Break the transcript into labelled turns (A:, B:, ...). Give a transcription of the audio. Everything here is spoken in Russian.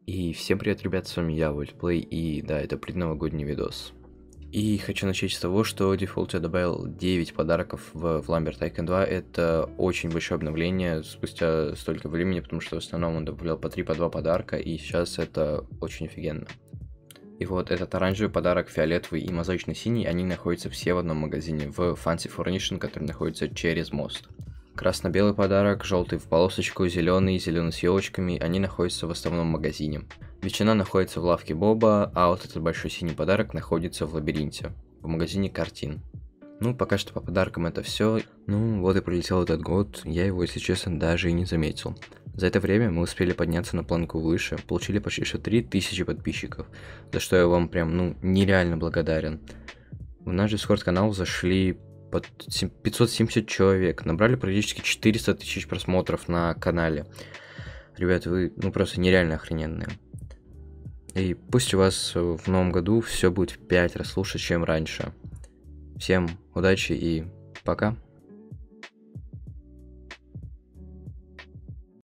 A: И всем привет, ребят, с вами я, Вольтплей, и да, это предновогодний видос. И хочу начать с того, что Default добавил 9 подарков в Lambert Icon 2. Это очень большое обновление спустя столько времени, потому что в основном он добавлял по 3, по 2 подарка, и сейчас это очень офигенно. И вот этот оранжевый подарок, фиолетовый и мозаичный синий, они находятся все в одном магазине, в Fancy Furnishing, который находится через мост. Красно-белый подарок, желтый в полосочку, зеленый с елочками, они находятся в основном магазине. Ветчина находится в лавке Боба, а вот этот большой синий подарок находится в лабиринте, в магазине картин. Ну, пока что по подаркам это все. Ну, вот и пролетел этот год, я его, если честно, даже и не заметил. За это время мы успели подняться на планку выше, получили почти что 3000 подписчиков, за что я вам прям, нереально благодарен. В наш Discord канал зашли под 570 человек, набрали практически 400 тысяч просмотров на канале. Ребята, вы просто нереально охрененные. И пусть у вас в новом году все будет в 5 раз лучше, чем раньше. Всем удачи и пока.